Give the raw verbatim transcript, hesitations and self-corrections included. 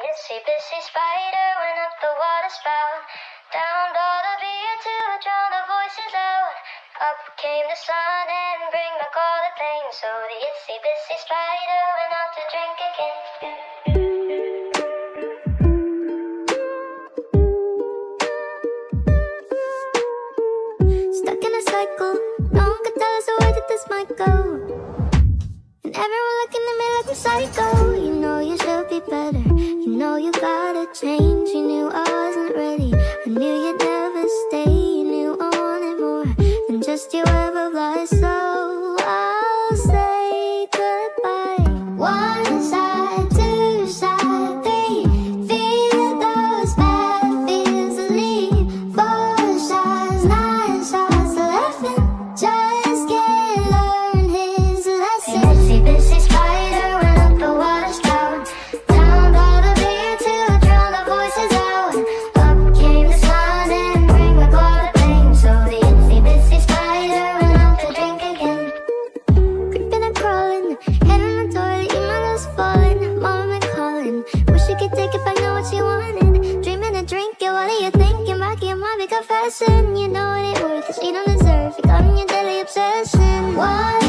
Itsy Bitsy spider went up the water spout, downed all the beer to drown the voices out. Up came the sun and bring back all the pain, so the Itsy Bitsy spider went out to drink again. Stuck in a cycle, no one could tell us the way that this might go. And everyone looking at me like I'm psycho. You know you should be better, you know you gotta change. You knew I wasn't ready, I knew you'd never stay. You knew I wanted more than just your web of lies. So I'll say goodbye. One side, two side, three. Feel those bad feels to leave. Four shots, nine shots, eleven. Just can't learn his lesson. Itsy Bitsy spider went up the water spout, downed all the beer to drown the voices out. Up came the sun and bring back all the pain, so the Itsy Bitsy spider went out to drink again. Creeping and crawling, head in the toilet, emails falling. Mama been calling, wish you could take it back, know what you wanted. Dreaming and drinking, what are you thinking? Back in your mind, be confessing. You know it ain't worth it, you don't deserve it, got in your daily obsession. Why?